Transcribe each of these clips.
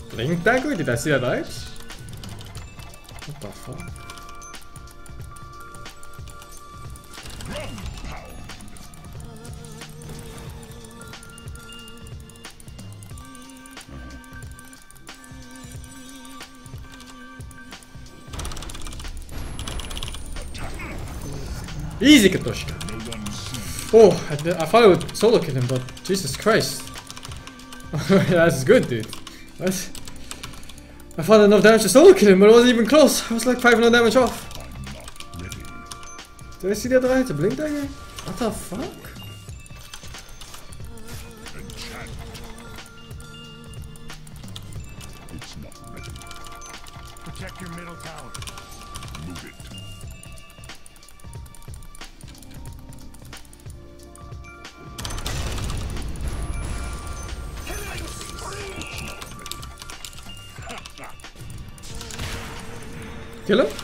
Blink dagger? Did I see that right? What the fuck? Easy, Katoshka. Oh, I thought I would solo kill him, but Jesus Christ. That's good, dude. What? I thought enough damage to solo kill him, but it wasn't even close. I was like 500 damage off. Did I see the other eye? The blink dagger? What the fuck? It's not ready. Protect your middle tower. Move it. Kill him?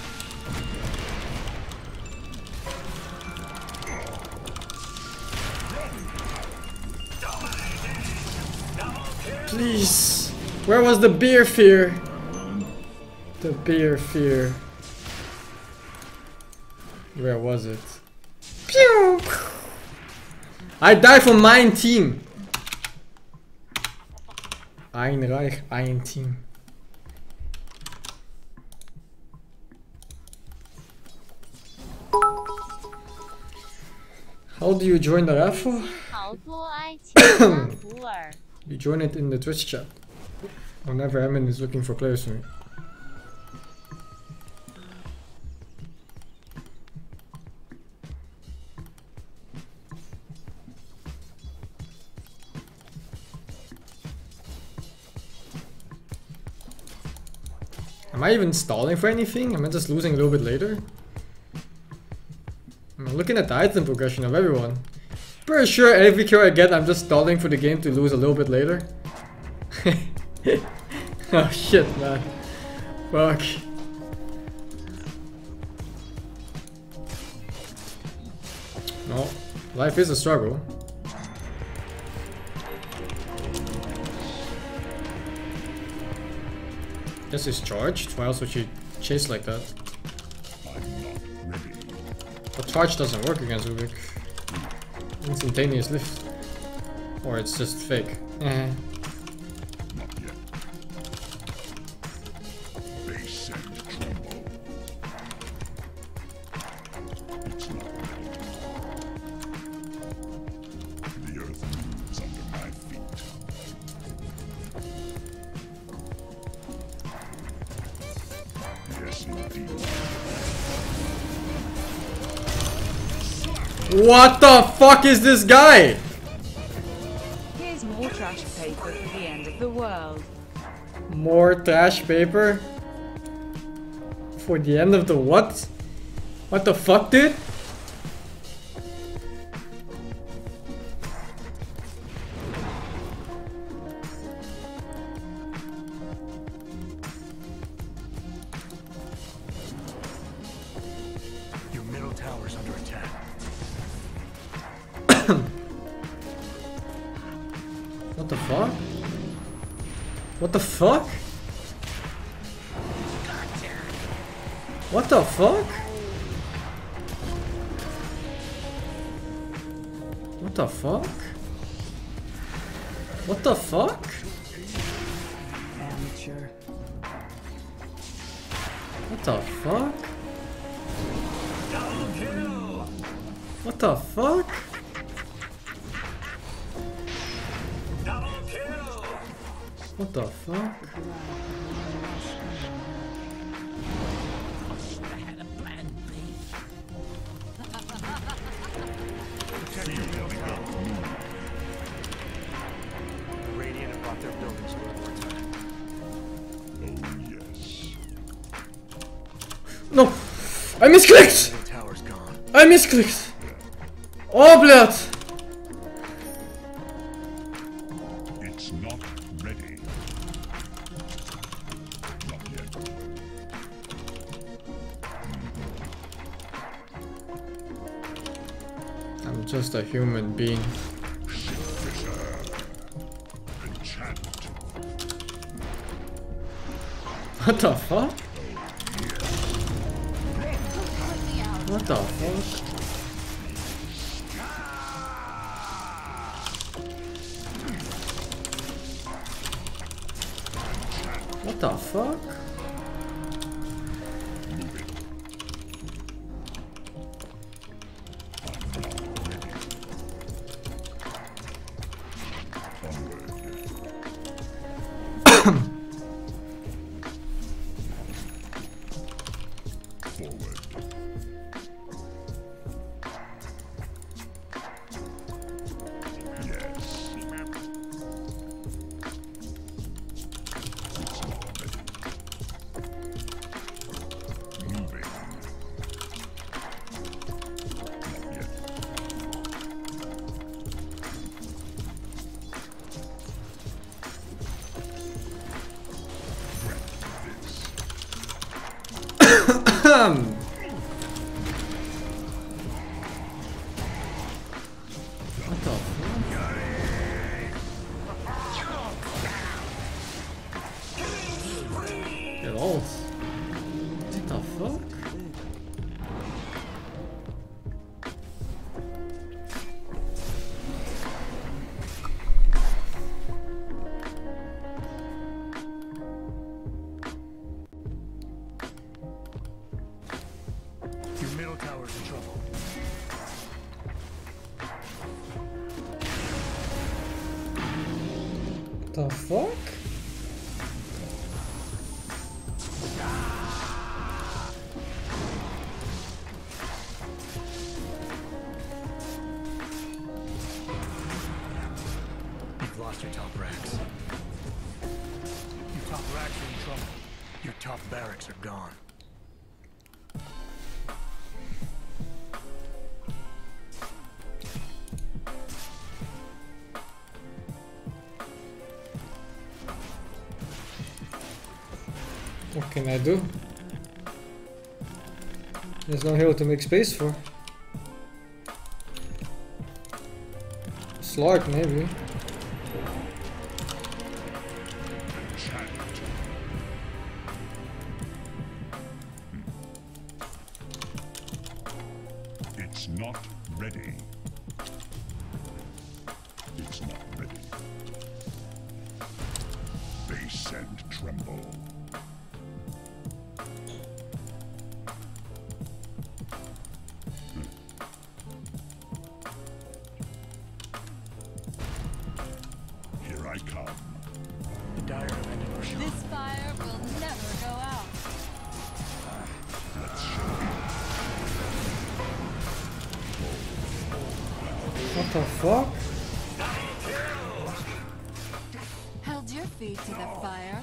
Please. Where was the beer fear? The beer fear. Where was it? Pew! I died for mein Team. Ein Reich, ein Team. How do you join the raffle? You join it in the Twitch chat. Whenever Emin is looking for players for me. Am I even stalling for anything? Am I just losing a little bit later? I'm looking at the item progression of everyone. Pretty sure every kill I get, I'm just stalling for the game to lose a little bit later. Oh shit, man. Fuck. No, life is a struggle. This is charged? Why else would you chase like that? But charge doesn't work against Rubik. Instantaneous lift. Or it's just fake. Eh. What the fuck is this guy? Here's more trash paper for the end of the world. More trash paper? For the end of the what? What the fuck, dude? Your middle tower's under attack. What the fuck? What the fuck? What the fuck? What the fuck? What the fuck? Amateur. What the fuck? What the fuck? What the fuck? Radiant brought their buildings to one more time. Oh yes. No! I misclicked! The tower's gone. I misclicked! Oh, blood! It's not ready. Not yet. I'm just a human being. What the fuck? What the fuck? What the fuck? What the fuck? Get old. What the fuck? Your middle tower's in trouble. The fuck? You've lost your top racks. Your top racks are in trouble. Your top barracks are gone. What can I do? There's no hero to make space for. Slark, maybe. It's not ready. It's not ready. Base and tremble. Here I come. The dire event in Earthshaker. This fire will never go out. Let's show you. What the fuck? Held your feet to the fire.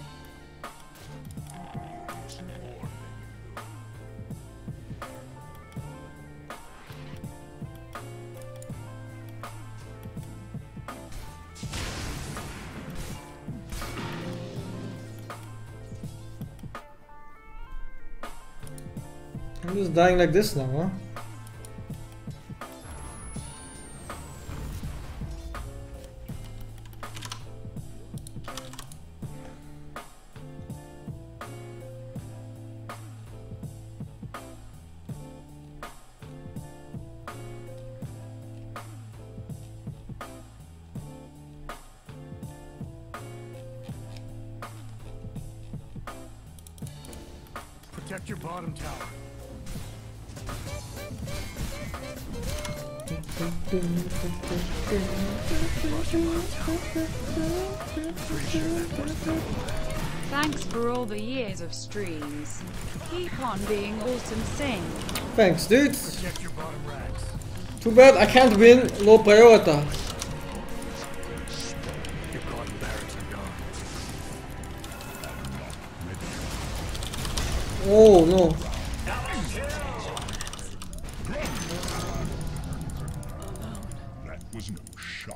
I'm just dying like this now, huh? Protect your bottom tower. Thanks for all the years of streams. Keep on being awesome, Sing. Thanks, dude. Protect your bottom racks. Too bad I can't win low priority. Your bottom barracks are gone. Oh no. That was no shock.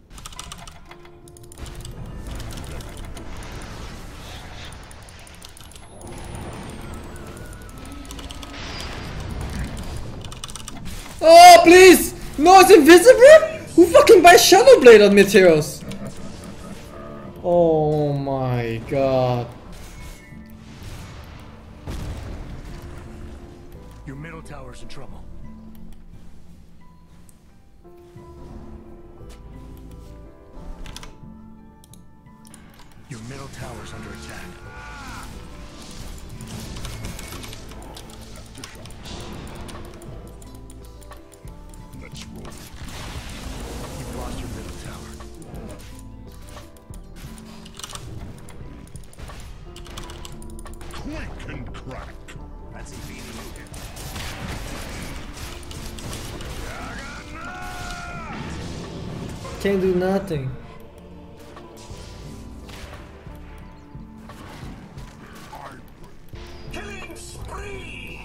Oh please! No, it's invisible? Who fucking buys Shadow Blade on Meteors? Oh my god. middle tower's in trouble. Your middle tower's under attack. Let's roll. You've lost your middle tower. Quick and crack. That's beating you here. Can't do nothing. Killing spree!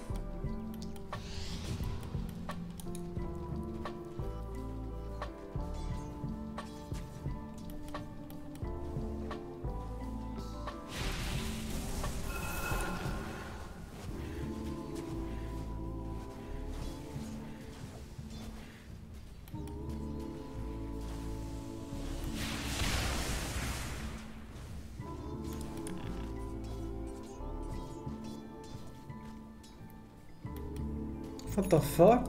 What the fuck?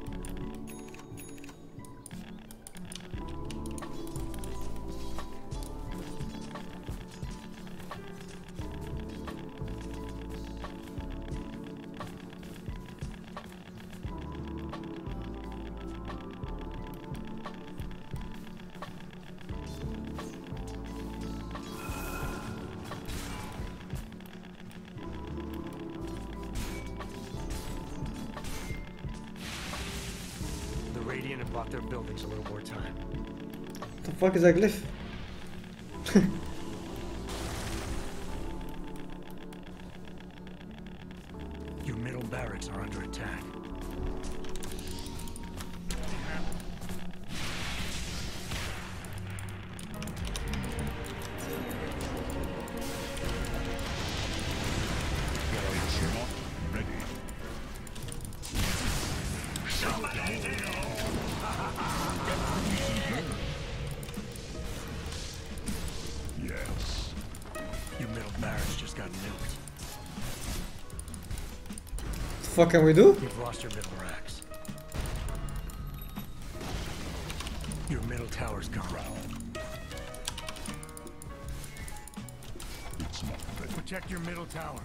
Radiant have bought their buildings a little more time. What the fuck is that glyph? Your middle barracks are under attack. It's not ready. Yes. Your middle barracks just got nuked. What the fuck can we do? You've lost your middle racks. Your middle tower's gone. It's not ready. Protect your middle tower.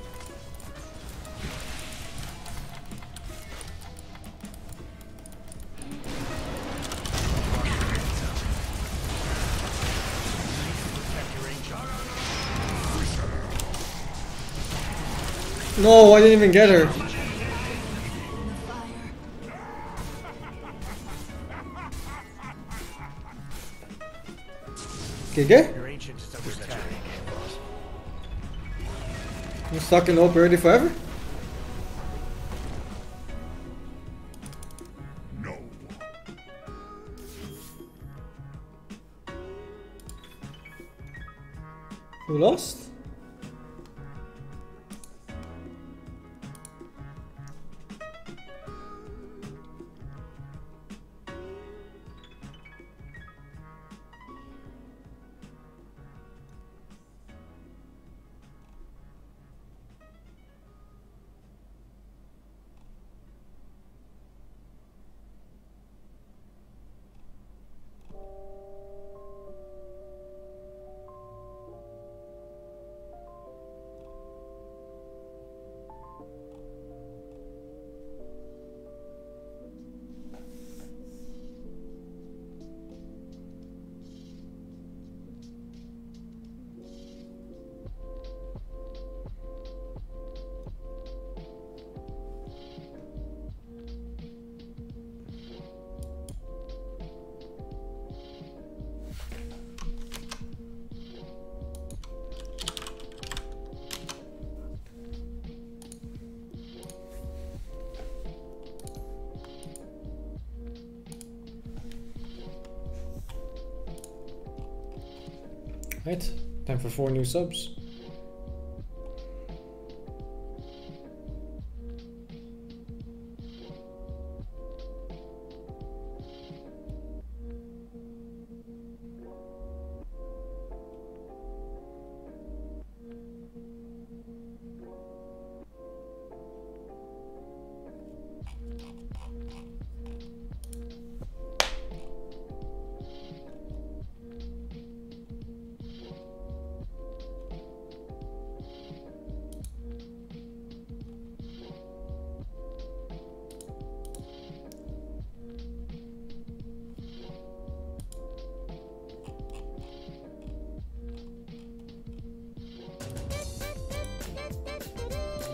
No, I didn't even get her. Okay, Your ancient is under attack. I'm stuck in open already forever? No. Who lost? Right, time for 4 new subs.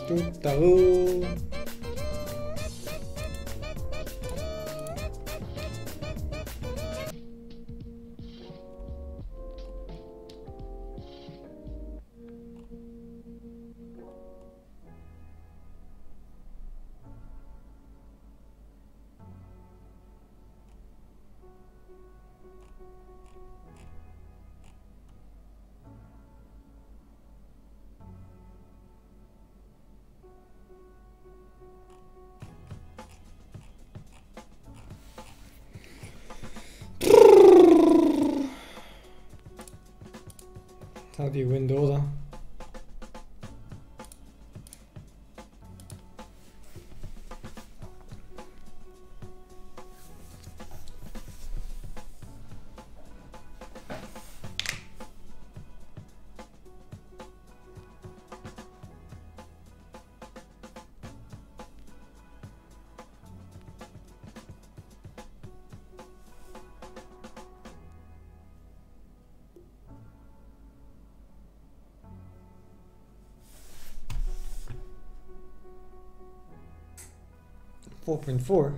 Tutaro. How do you win Dota? .4.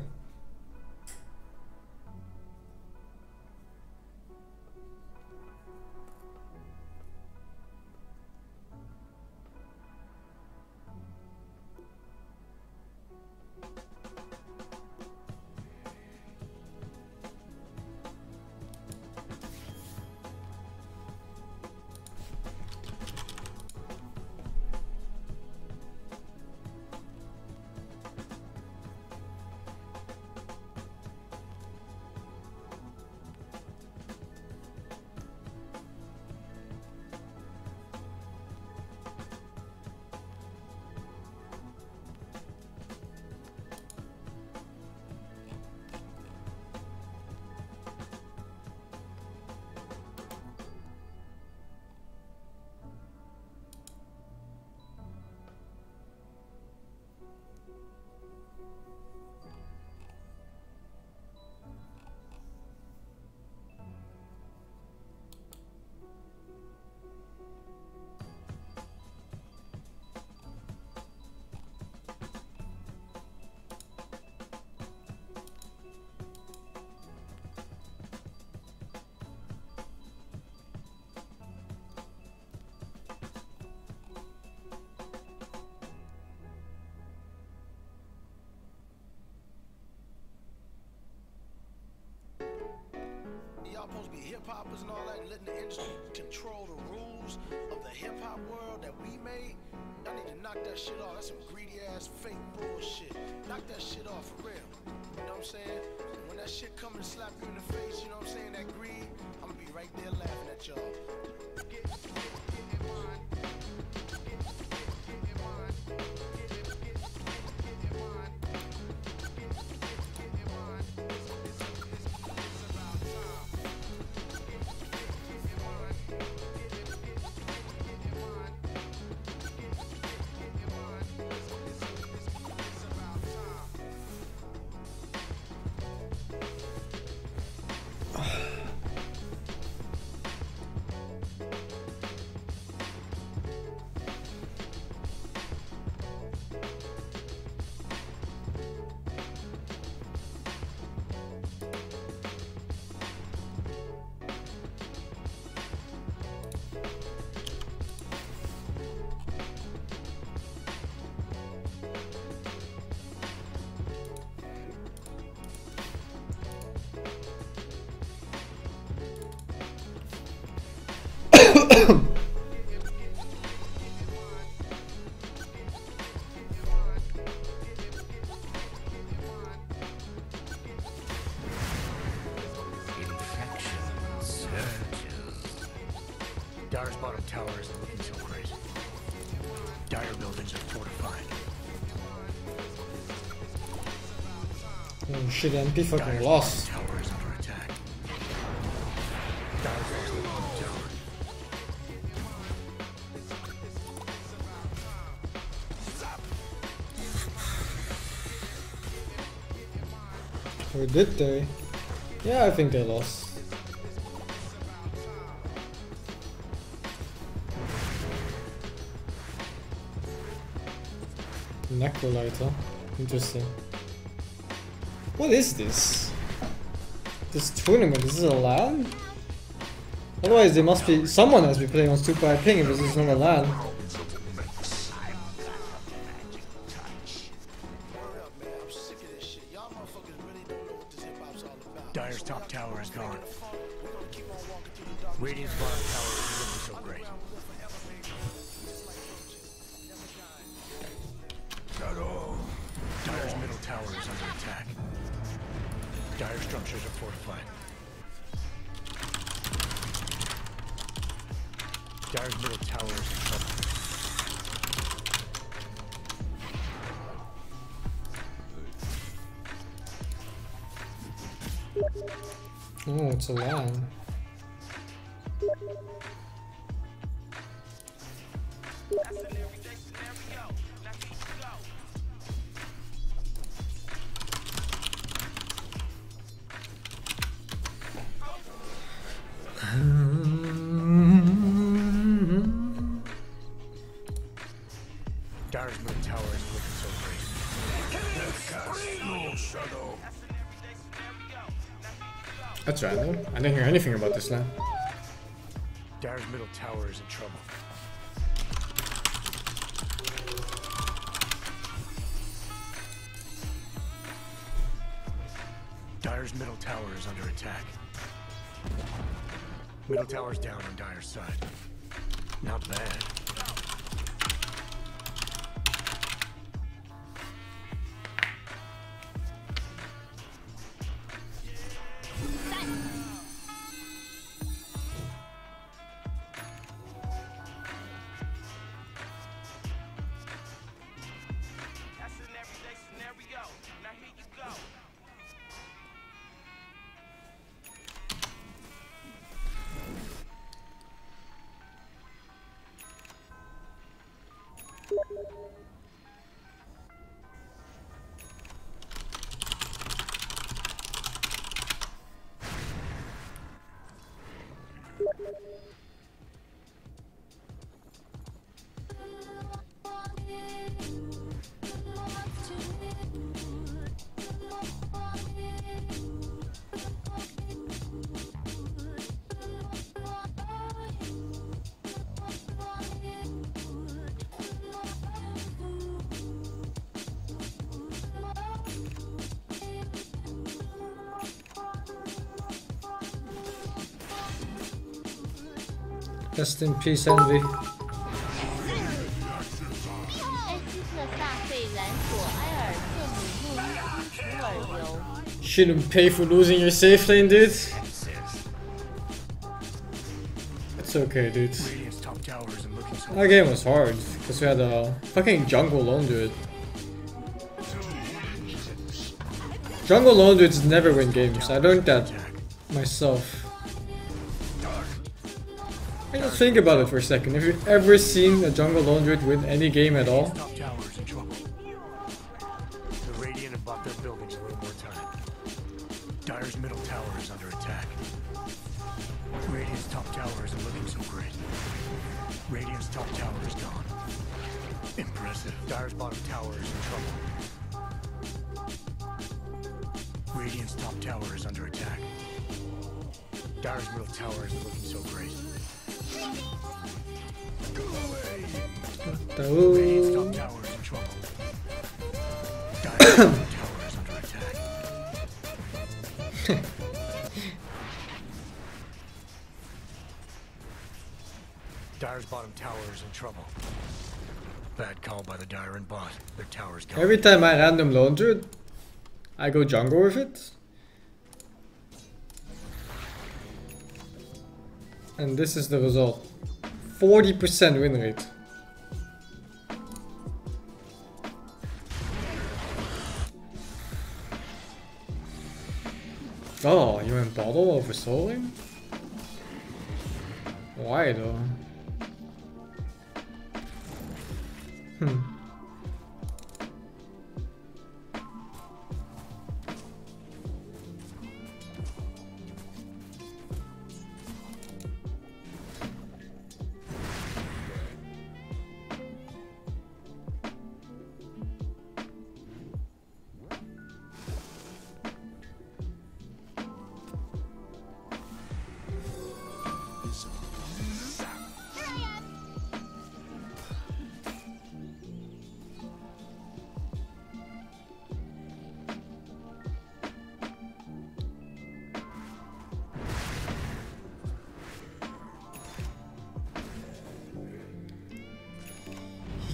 Y'all supposed to be hip hoppers and all that, and letting the industry control the rules of the hip hop world that we made. Y'all need to knock that shit off. That's some greedy ass fake bullshit. Knock that shit off for real. You know what I'm saying? And when that shit come and slap you in the face, you know what I'm saying? That greed, I'm gonna be right there laughing at y'all. Get in line. Get in line. Get in line. Dyer's bottom tower isn't looking so great. Dyer buildings are fortified. Oh shit, MP fucking Dyer's lost. bottom tower is under attack. Dyer's lost the bottom tower. Or did they? Yeah, I think they lost. Necrolite, interesting. What is this? This tournament, is this a LAN? Otherwise there must be, someone has been playing on super high ping if this is not a LAN. Word up, man. I'm sick of this shit. Y'all motherfuckers really don't know what this hip hop's all about. Dyer's top tower is gone. We're gonna keep on walking through the dark. Radiant's bottom tower is looking so great. Shadow. Dyer's middle tower is under attack. Dire structures are fortified. Dyer's middle tower is in trouble. Oh, it's a LAN. Dyer's middle tower is looking so great. No shadow. That's random. I didn't hear anything about this LAN. Dyer's middle tower is in trouble. Dyer's middle tower is under attack. Middle tower's down on Dyer's side. Not bad. Rest in peace, Envy. 艾希特萨费兰索埃尔圣母路易斯楚尔流。 Shouldn't pay for losing your safe lane, dude. It's okay, dude. Radiant's top tower isn't looking so That game was hard because we had a fucking jungle lone dude. Jungle lone dudes never win games. I learned that myself. Just think about it for a second. Have you ever seen a jungle lone druid win any game at all? top tower is in trouble. The Radiant have bought their buildings a little more time. Dyer's middle tower is under attack. Radiant's top tower isn't looking so great. Radiant's top tower is gone. Impressive. Dyer's bottom tower is in trouble. Radiant's top tower is under attack. Dyer's middle tower isn't looking so great. Radiant's top tower is in trouble. Dyer's top tower is under attack. Dyer's bottom tower is in trouble. Bad call by the Dire and bot. Their tower's gone. Every time I random lone druid, I go jungle with it. And this is the result. 40% win rate. Oh, you went bottle over soling? Why though?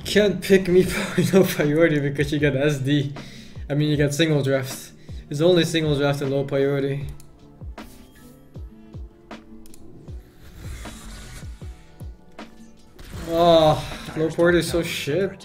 can't pick me for no priority because you get SD. I mean, you get single draft. It's only single draft and low priority. Oh, low priority is so shit.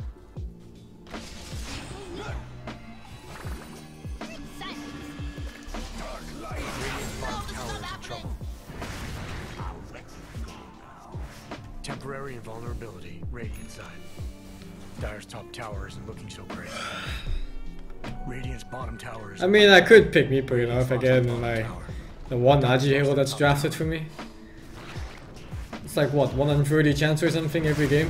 Temporary invulnerability, Radiant side. Dire's top tower isn't looking so great. Radiant's bottom tower is... I mean, I could pick Meepo, you know, if I get the one Agi hero that's drafted for me. It's like, what, 130 chance or something every game?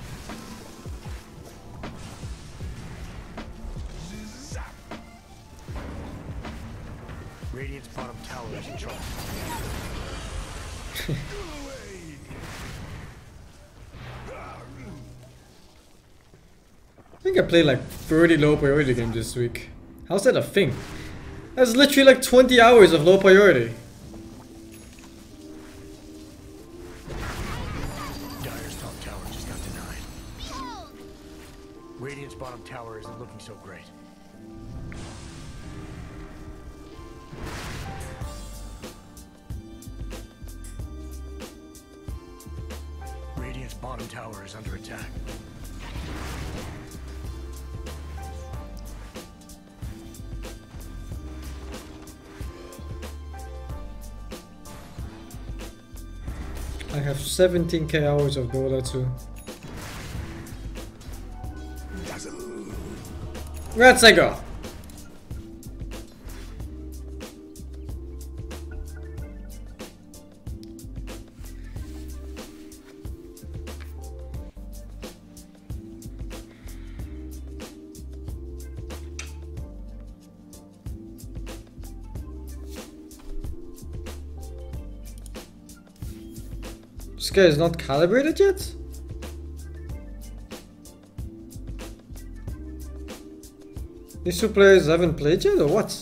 Radiant's bottom tower is in trouble. I think I played like 30 low priority games this week. How's that a thing? That's literally like 20 hours of low priority. Dire's top tower just got denied. Radiant's bottom tower isn't looking so great. Radiant's bottom tower is under attack. I have 17k hours of Dota too. Earthshaker! This guy is not calibrated yet? These two players haven't played yet or what?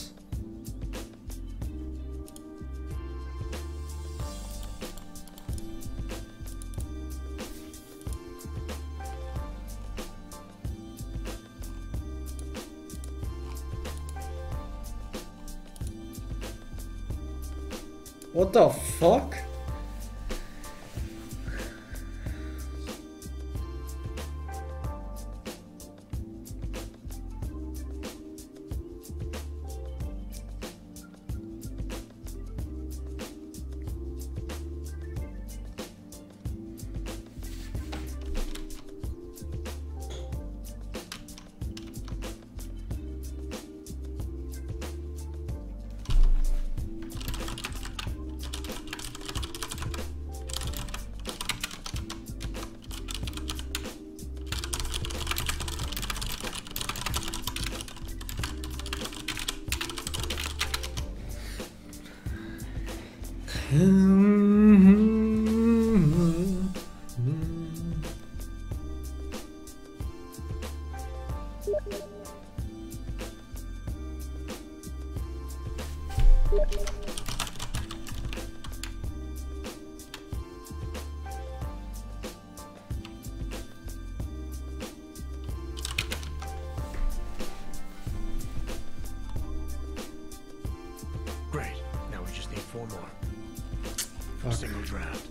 What the fuck? Great. Now we just need 4 more. Fuck. Single draft.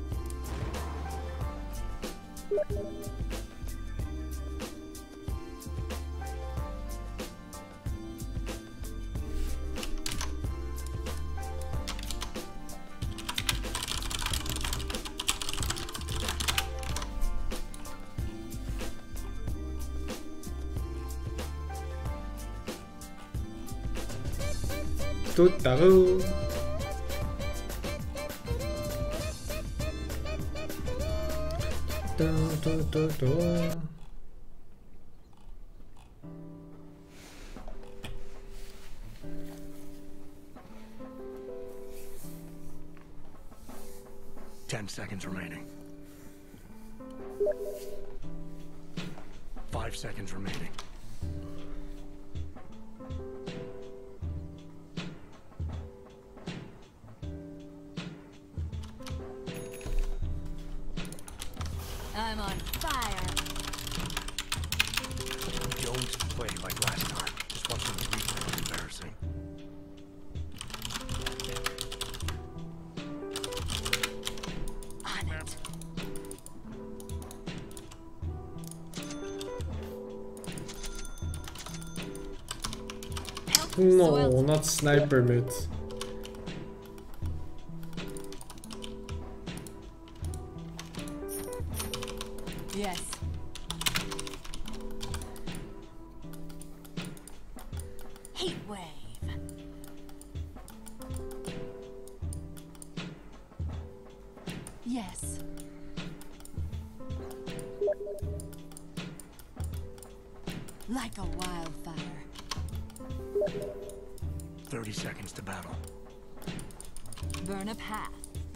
Tuttaroo. Da. 10 seconds remaining. 5 seconds remaining. I'm on fire. Don't play like last time. Just watching the replay was embarrassing. On it. No, not sniper mid. Yes. Heat wave. Yes. Like a wildfire. 30 seconds to battle. Burn a path.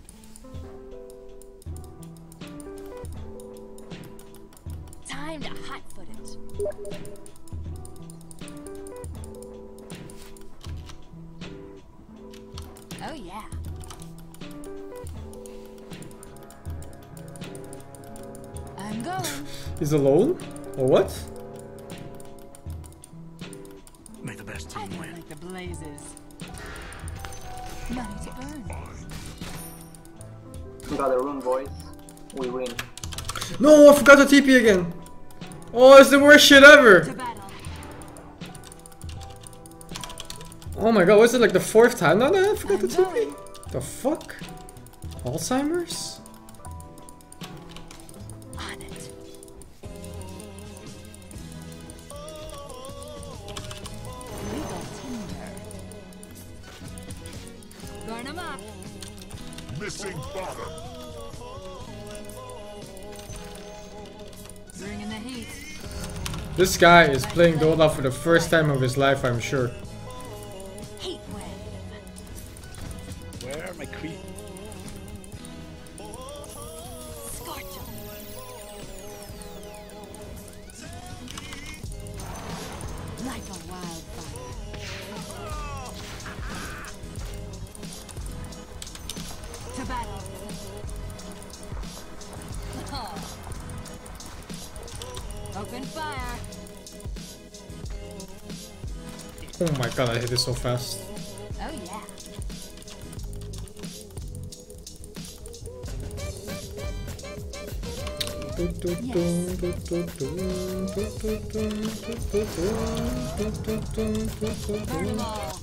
Time to hotfoot it. Oh yeah. I'm going. He's alone? Or what? May the best I team feel win. like the blazes. Money to burn. We got a rune, boys. We win. No, I forgot the TP again. Oh, it's the worst shit To ever. battle. Oh my god, was it like the 4th time? No, I forgot the I'm going. TP. The fuck? Alzheimer's? On it. Legal tinder. Burn 'em up. Missing bottom. Bringing the heat. This guy is playing Dota for the first time of his life, I'm sure. Heat wave. Where are my creep? Scorch 'em. Like a wildfire. To battle. Open fire. Oh my god, I hit it so fast. Oh yeah. Burn 'em all.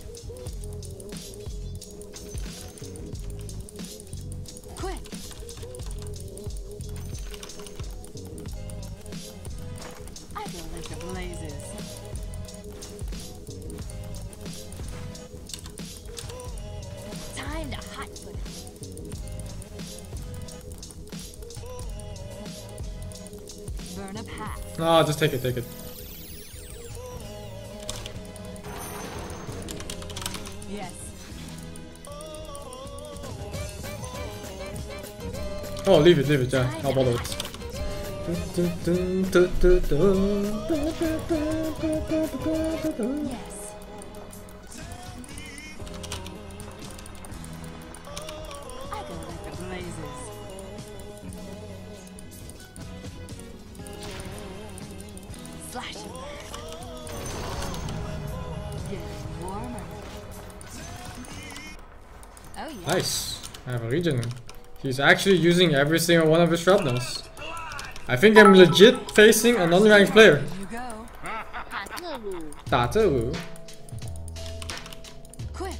Quick. I feel like the blazes. Time to hotfoot it. Burn a path. No, just take it, take it. Yes. Oh, leave it, yeah. I'll bother it. Yes. I go like the blazes. Slash and burn. Getting warmer. Oh yeah. Nice. I have a regen. He's actually using every single one of his shrapnels. I think I'm legit facing an unranked player. You go. 塔特鲁， 打这鲁 Quick.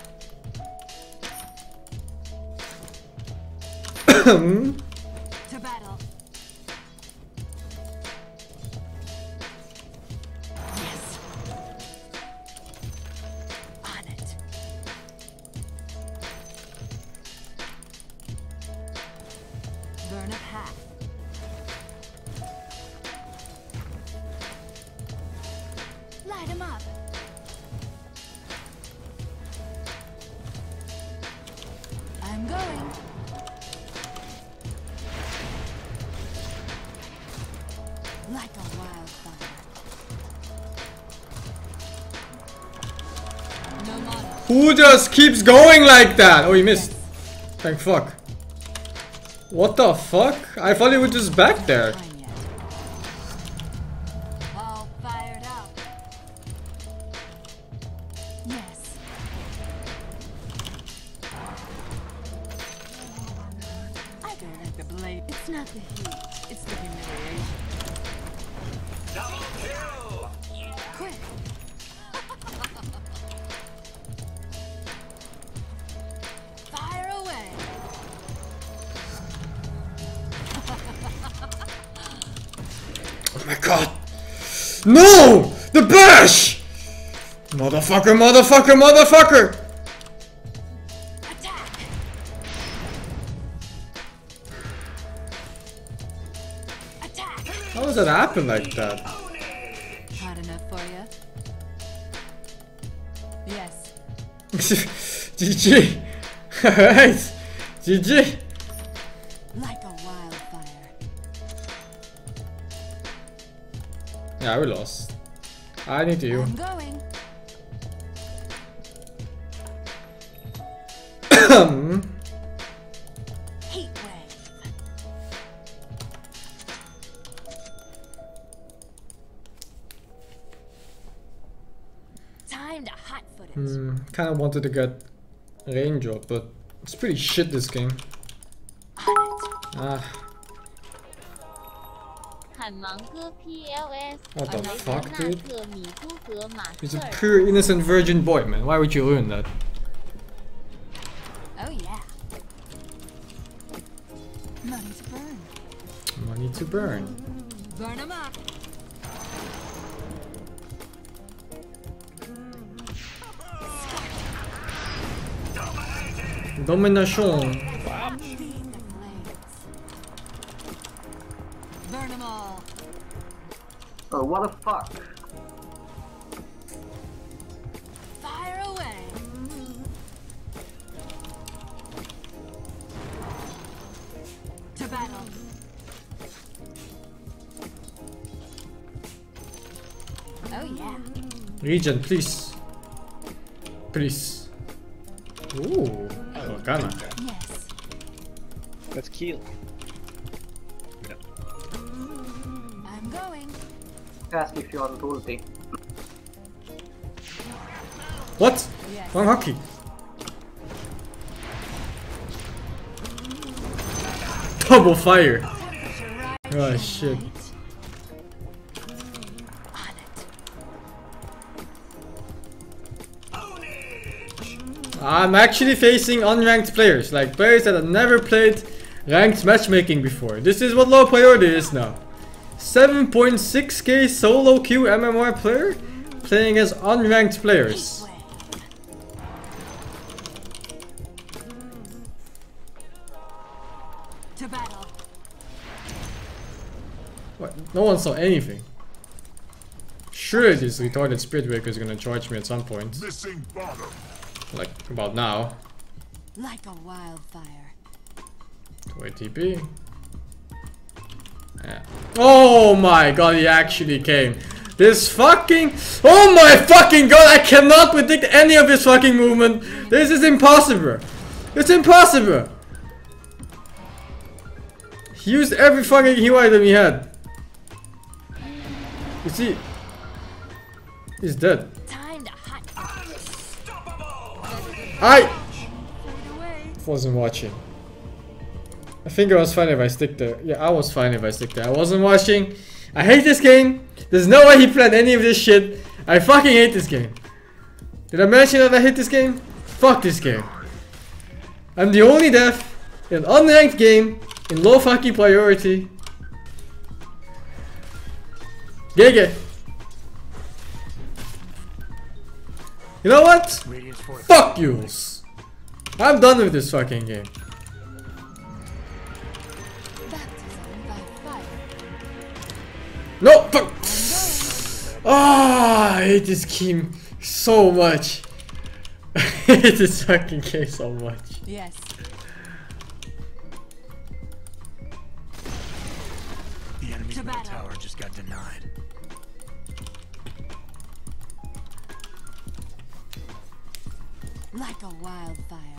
To battle. Yes. On it. Burn a path. Light 'em up. I'm going. Like a wildfire. No mono. Who just keeps going like that? Oh, he missed. Thank fuck. What the fuck? I thought he was just back there. Time yet. Don't let the blade. It's not the heat. It's the humiliation. Double kill! Quick! Fire away! Oh my god! No! The bash! Motherfucker, motherfucker, motherfucker! Attack! Attack! How does that happen like that? Hot enough for you? Yes. GG! Alright! GG! Like a wildfire. Yeah, we lost. I need you. I'm going. Heat wave. Time to hot foot it. Kinda wanted to get range up, but it's pretty shit this game. Ah, 喊芒哥 PLS， what the 雷德 fuck, 纳 dude? 特米夫和马 He's 瑟 a 尔。 pure innocent virgin boy, man. Why would you ruin that? Oh yeah. Money to burn. Money to burn. Burn 'em up. Domination. Feed the flames. Burn 'em all. Oh, what the fuck? Fire away. To battle. Oh yeah. Region, please. Please. Ooh, Organa. Yes. Let's kill. I'm going. Ask if you want ulti. What? Yes. Wrong hockey. Double fire. Oh shit. On it. I'm actually facing unranked players, like players that have never played ranked matchmaking before. This is what low priority is now. 7.6k solo queue MMR player playing as unranked players. Wave. To battle. What? No one saw anything. Sure, this retarded Spirit Breaker is gonna charge me at some point. Missing bottom. Like, about now. Like a wildfire. 2 ATP. Yeah. Oh my god, he actually came. This fucking... Oh my fucking god, I cannot predict any of his fucking movement. This is impossible. It's impossible. He used every fucking hero item he had. You see? He's dead. Time to hot I fade away. wasn't watching. I think I was fine if I stick there. Yeah, I was fine if I stick there. I wasn't watching. I hate this game. There's no way he planned any of this shit. I fucking hate this game. Did I mention that I hate this game? Fuck this game. I'm the only dev in an unranked game in low fucking priority. GG. You know what? Radiant's fortified. Fuck yous. I'm done with this fucking game. Baptism by fire. No, fuck. Ah, I hate this game so much. I hate this fucking game so much. Yes. The enemy's To middle battle. tower just got denied. Like a wildfire.